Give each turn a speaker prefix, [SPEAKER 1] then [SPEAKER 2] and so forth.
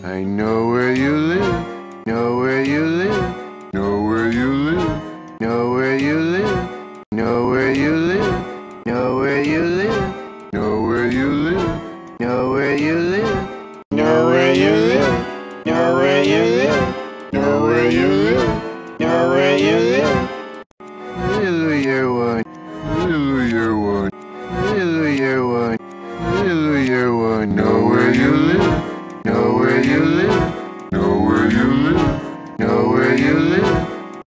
[SPEAKER 1] I know where you live, know where you live, know where you live, know where you live, know where you live, know where you live, know where you live, know where you live, know where you live, know where you live, know where you live, know where you live. Little year one, little year one, little year one, little year one, know